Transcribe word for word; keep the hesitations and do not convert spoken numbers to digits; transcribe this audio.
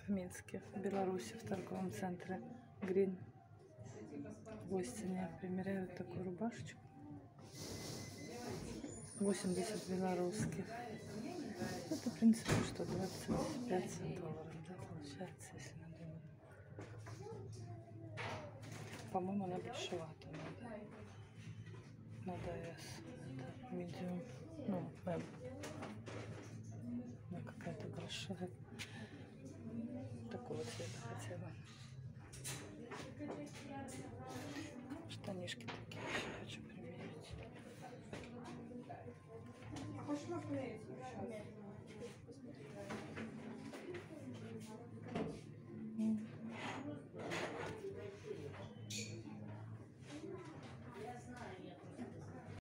в Минске, в Беларуси, в торговом центре Грин. В Остине примеряют такую рубашечку. восемьдесят белорусских. Это, в принципе, что двадцать пять долларов, да, получается, если на доллар. По-моему, она большевата. Надо, надо S. Это medium. Ну, M. Она какая-то большая. Такого цвета хотела. Штанишки такие еще хочу примерить.